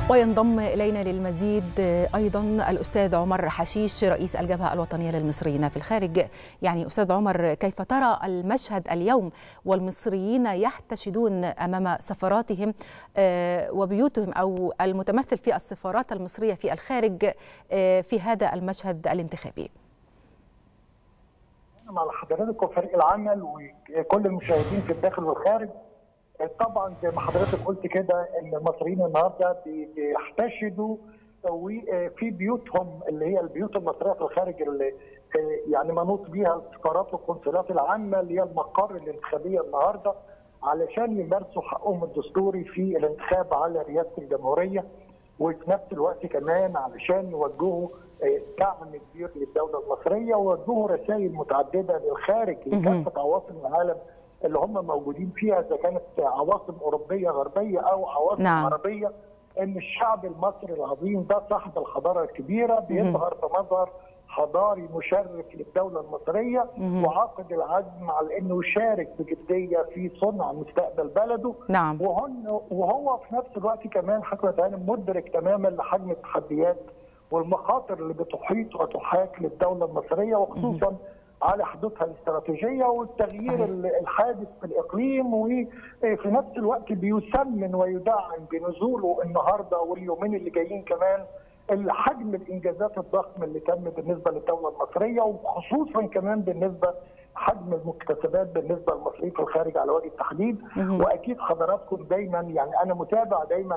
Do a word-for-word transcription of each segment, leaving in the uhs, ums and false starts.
وينضم إلينا للمزيد أيضا الأستاذ عمر حشيش رئيس الجبهة الوطنية للمصريين في الخارج. يعني أستاذ عمر، كيف ترى المشهد اليوم والمصريين يحتشدون أمام سفاراتهم وبيوتهم أو المتمثل في السفارات المصرية في الخارج في هذا المشهد الانتخابي؟ مع حضرتك وفريق العمل وكل المشاهدين في الداخل والخارج، طبعا زي ما حضرتك قلت كده ان المصريين النهارده بيحتشدوا وفي بيوتهم اللي هي البيوت المصريه في الخارج اللي يعني منوط بيها السفارات والقنصلات العامه اللي هي المقر الانتخابيه النهارده علشان يمارسوا حقهم الدستوري في الانتخاب على رئاسه الجمهوريه، وفي نفس الوقت كمان علشان يوجهوا دعم كبير للدوله المصريه ووجهوا رسائل متعدده للخارج لكافه عواصم العالم اللي هم موجودين فيها، اذا كانت عواصم اوروبيه غربيه او عواصم نعم. عربيه، ان الشعب المصري العظيم ده صاحب الحضاره الكبيره بيظهر بمظهر حضاري مشرف للدوله المصريه وعاقد العزم على انه يشارك بجديه في صنع مستقبل بلده. نعم. وهن وهو في نفس الوقت كمان حضرتك مدرك تماما لحجم التحديات والمخاطر اللي بتحيط وتحاك للدوله المصريه، وخصوصا على حدودها الاستراتيجيه والتغيير صحيح. الحادث في الاقليم، وفي نفس الوقت بيسمن ويدعم بنزوله النهارده واليومين اللي جايين كمان حجم الانجازات الضخم اللي تم بالنسبه للدوله المصريه، وخصوصا كمان بالنسبه حجم المكتسبات بالنسبه للمصريين في الخارج على وجه التحديد. واكيد حضراتكم دايما يعني انا متابع دايما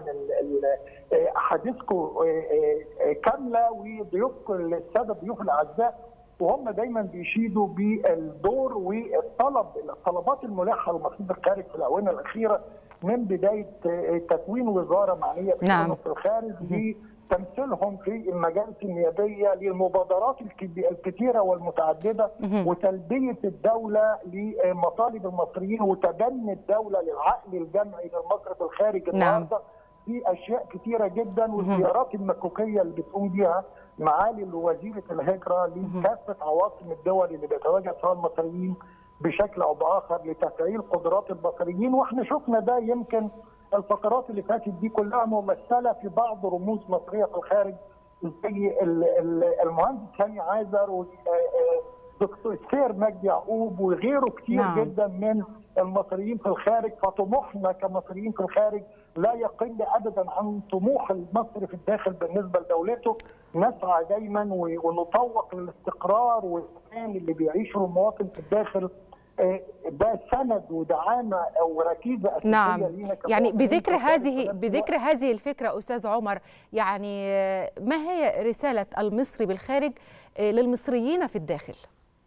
احاديثكم كامله، وضيوفكم الساده الضيوف الاعزاء وهم دايما بيشيدوا بالدور والطلب الطلبات الملحه للمصريين في الخارج في الاونه الاخيره من بدايه تكوين وزاره معنيه نعم. في الخارج لتمثيلهم في المجالس النيابيه للمبادرات الكثيره والمتعدده وتلبيه الدوله لمطالب المصريين وتبني الدوله للعقل الجمعي للمصري في الخارج النهارده. في اشياء كثيره جدا، والزيارات المكوكيه اللي بتقوم بيها معالي وزيره الهجره لكافه عواصم الدول اللي بيتواجد فيها المصريين بشكل او باخر لتفعيل قدرات المصريين، واحنا شفنا ده يمكن الفترات اللي فاتت دي كلها ممثله في بعض رموز مصريه في الخارج زي المهندس هاني عازر ودكتور السير مجدي يعقوب وغيره كتير نعم. جدا من المصريين في الخارج. فطموحنا كمصريين في الخارج لا يقل ابدا عن طموح المصري في الداخل بالنسبه لدولته، نسعى دايما ونطوق للاستقرار والامان اللي بيعيشه المواطن في الداخل. ده سند ودعامه او ركيزه اساسيه نعم. لينا. يعني بذكر هذه بذكر هذه الفكره استاذ عمر، يعني ما هي رساله المصري بالخارج للمصريين في الداخل؟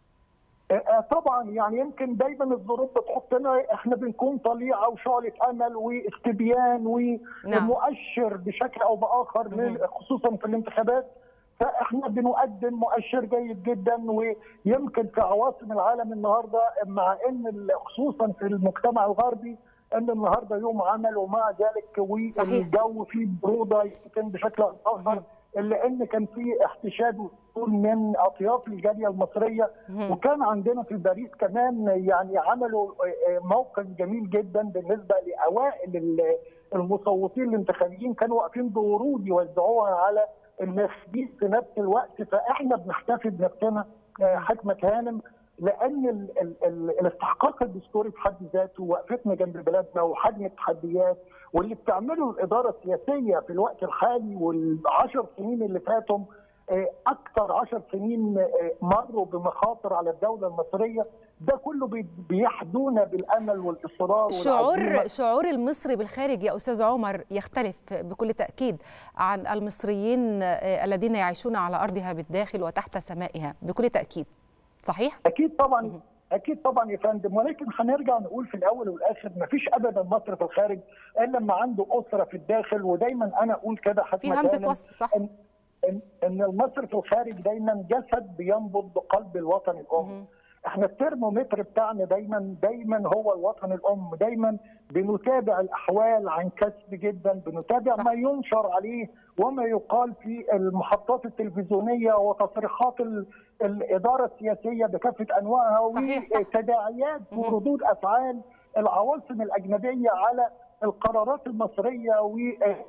طبعا يعني يمكن دايما الظروف بتحطنا احنا بنكون طليعه وشعله امل واستبيان ومؤشر بشكل او باخر خصوصا في الانتخابات، فاحنا بنقدم مؤشر جيد جدا. ويمكن في عواصم العالم النهارده مع ان خصوصا في المجتمع الغربي ان النهارده يوم عمل ومع ذلك والجو فيه بروده يمكن بشكل اخر، الا ان كان في احتشاد من اطياف الجاليه المصريه. وكان عندنا في باريس كمان يعني عملوا موقف جميل جدا بالنسبه لاوائل المصوتين الانتخابيين، كانوا واقفين بورود يوزعوها على الناخبين في نفس الوقت. فاحنا بنحتفي بنفسنا حكمه هانم لان ال ال ال الاستحقاق الدستوري في حد ذاته وقفتنا جنب بلادنا وحجم التحديات واللي بتعمله الاداره السياسيه في الوقت الحالي والعشر سنين اللي فاتوا، اكثر عشر سنين مروا بمخاطر على الدوله المصريه، ده كله بيحدونا بالامل والاصرار. شعور شعور المصري بالخارج يا استاذ عمر يختلف بكل تاكيد عن المصريين الذين يعيشون على ارضها بالداخل وتحت سمائها بكل تاكيد، صحيح؟ اكيد طبعا اكيد طبعا يا فندم، ولكن هنرجع نقول في الاول والاخر ما فيش ابدا مصر في الخارج الا لما عنده اسره في الداخل. ودايما انا اقول كده في همزه وصل صح إن, ان ان المصري في الخارج دايما جسد بينبض بقلب الوطن الام. احنا الترمومتر بتاعنا دايما دايما هو الوطن الام، دايما بنتابع الاحوال عن كسب جدا، بنتابع صح. ما ينشر عليه وما يقال في المحطات التلفزيونيه وتصريحات الاداره السياسيه بكافه انواعها وتداعيات وردود افعال العواصم الاجنبيه على القرارات المصريه و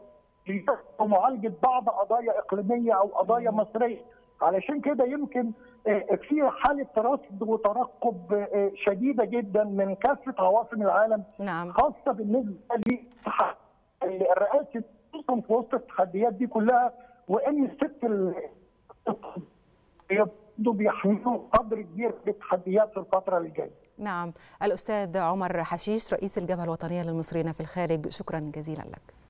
ومعالجه بعض قضايا اقليميه او قضايا مصريه. علشان كده يمكن في حاله رصد وترقب شديده جدا من كافه عواصم العالم. نعم. خاصه بالنسبه للرئاسه في وسط التحديات دي كلها، وان الست بيحملوا قدر كبير من التحديات في الفتره اللي جايه. نعم. الاستاذ عمر حشيش رئيس الجبهه الوطنيه للمصريين في الخارج، شكرا جزيلا لك.